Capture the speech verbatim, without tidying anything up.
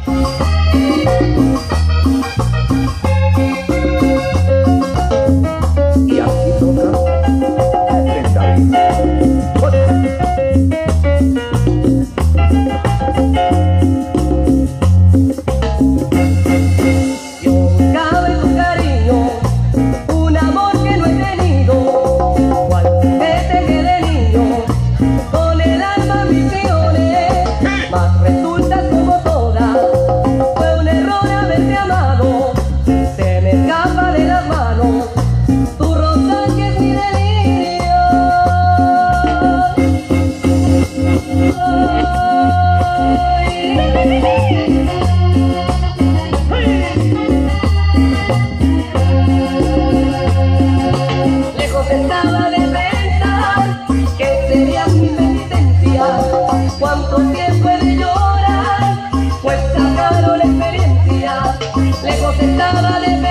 Y así toca Efren David. Yo cabe tu cariño, un amor que no he tenido, cual juguete que de niño, con el alma ambiciones, mas resulta como toda, fue un error haberte amado, se me escapa de las manos, tu rosa que es mi delirio. Lejos estaba de pensar que sería mi penitencia, cuánto tiempo he de llorar, pues sacaron la experiencia. Lejos estaba de